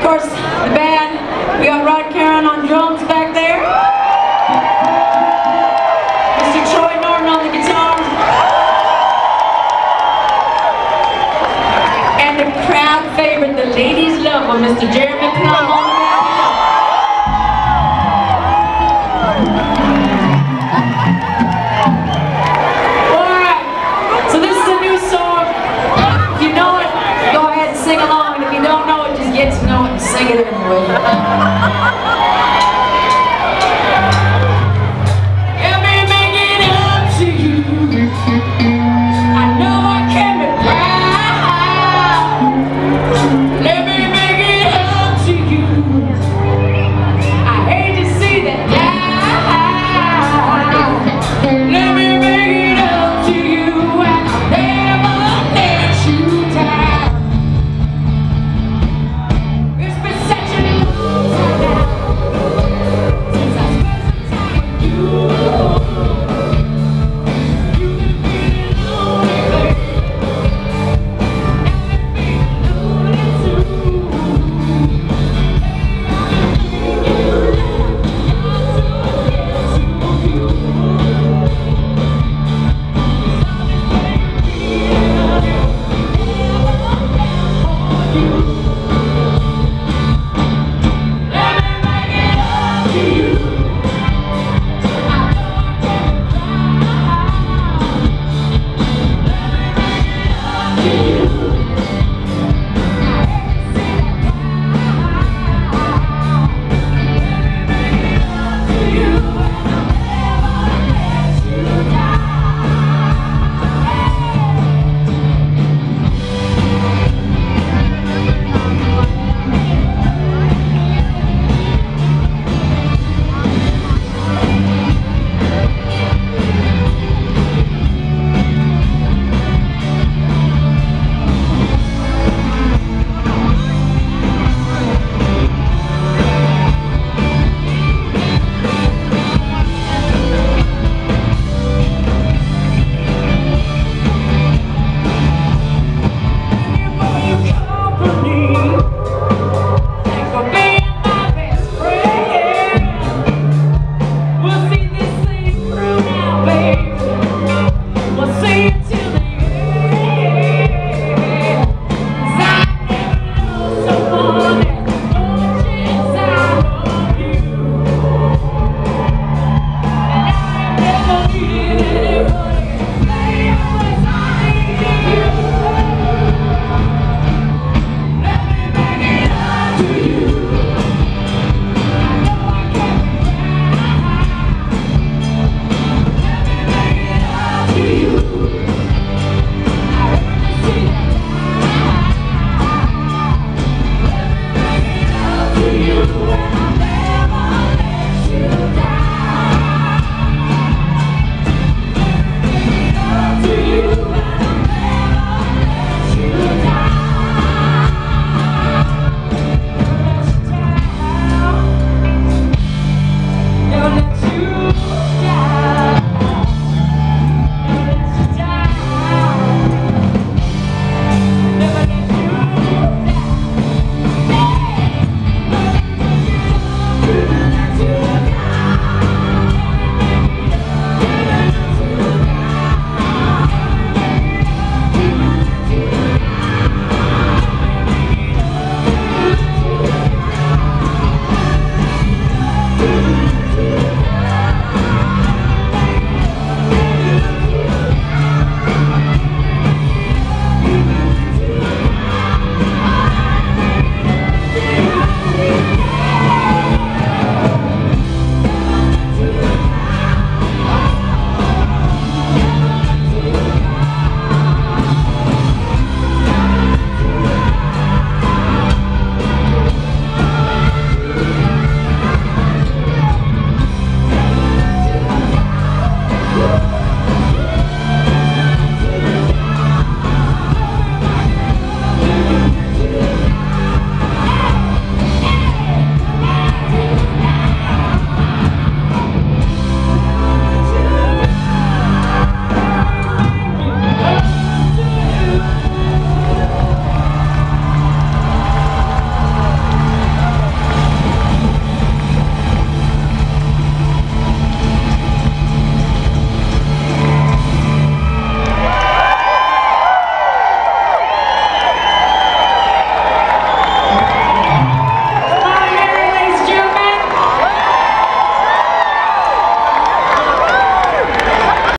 course, the band, we got Rod Caron on drums back there. Mr. Troy Norton on the guitar. And the crowd favorite, the ladies love him, Mr. Jeremy Plum on the guitar. Alright, so this is a new song. If you know it, go ahead and sing along. And if you don't know it, just get to know it and sing it anyway.